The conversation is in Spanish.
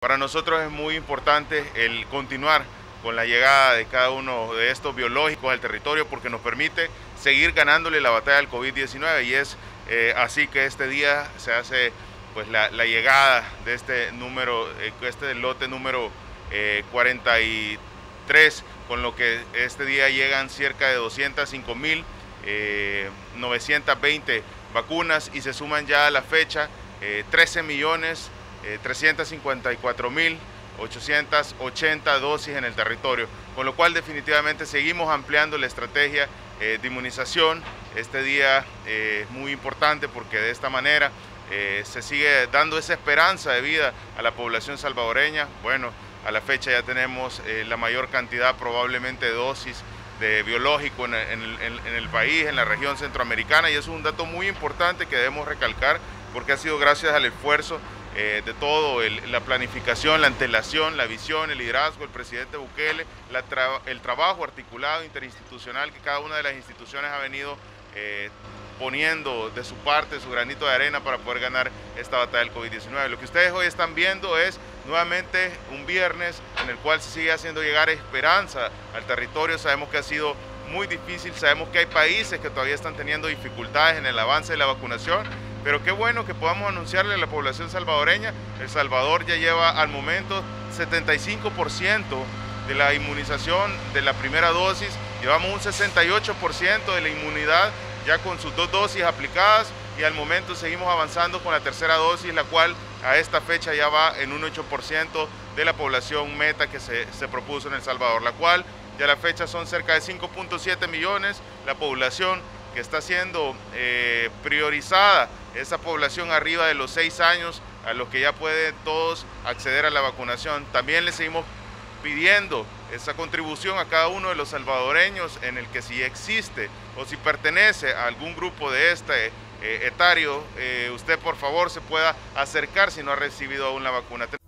Para nosotros es muy importante el continuar con la llegada de cada uno de estos biológicos al territorio porque nos permite seguir ganándole la batalla al COVID-19 y es así que este día se hace pues la llegada de este número, este lote número 43, con lo que este día llegan cerca de 205.920 vacunas y se suman ya a la fecha 13.354.880 dosis en el territorio, con lo cual definitivamente seguimos ampliando la estrategia de inmunización. Este día es muy importante porque de esta manera se sigue dando esa esperanza de vida a la población salvadoreña. Bueno, a la fecha ya tenemos la mayor cantidad probablemente de dosis de biológico en el país, en la región centroamericana, y eso es un dato muy importante que debemos recalcar porque ha sido gracias al esfuerzo de todo, la planificación, la antelación, la visión, el liderazgo del presidente Bukele, el trabajo articulado interinstitucional que cada una de las instituciones ha venido poniendo de su parte, su granito de arena para poder ganar esta batalla del COVID-19. Lo que ustedes hoy están viendo es nuevamente un viernes en el cual se sigue haciendo llegar esperanza al territorio. Sabemos que ha sido muy difícil, sabemos que hay países que todavía están teniendo dificultades en el avance de la vacunación, pero qué bueno que podamos anunciarle a la población salvadoreña. El Salvador ya lleva al momento 75% de la inmunización de la primera dosis, llevamos un 68% de la inmunidad ya con sus 2 dosis aplicadas y al momento seguimos avanzando con la tercera dosis, la cual a esta fecha ya va en un 8% de la población meta que se propuso en El Salvador, la cual ya a la fecha son cerca de 5.7 millones la población que está siendo priorizada, esa población arriba de los 6 años a los que ya pueden todos acceder a la vacunación. También le seguimos pidiendo esa contribución a cada uno de los salvadoreños en el que si existe o si pertenece a algún grupo de este etario, usted por favor se pueda acercar si no ha recibido aún la vacuna.